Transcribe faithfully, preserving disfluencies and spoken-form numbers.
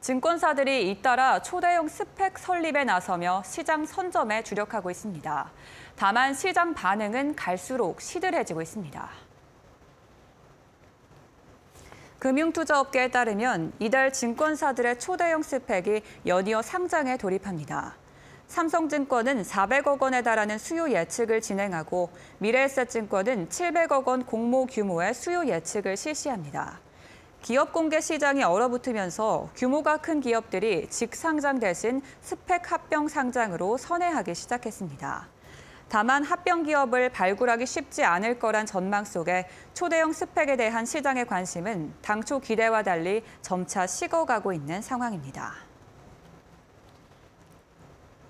증권사들이 잇따라 초대형 스펙 설립에 나서며 시장 선점에 주력하고 있습니다. 다만 시장 반응은 갈수록 시들해지고 있습니다. 금융투자업계에 따르면 이달 증권사들의 초대형 스펙이 연이어 상장에 돌입합니다. 삼성증권은 사백억 원에 달하는 수요 예측을 진행하고 미래에셋증권은 칠백억 원 공모 규모의 수요 예측을 실시합니다. 기업 공개 시장이 얼어붙으면서 규모가 큰 기업들이 직상장 대신 스펙 합병 상장으로 선회하기 시작했습니다. 다만 합병 기업을 발굴하기 쉽지 않을 거란 전망 속에 초대형 스펙에 대한 시장의 관심은 당초 기대와 달리 점차 식어가고 있는 상황입니다.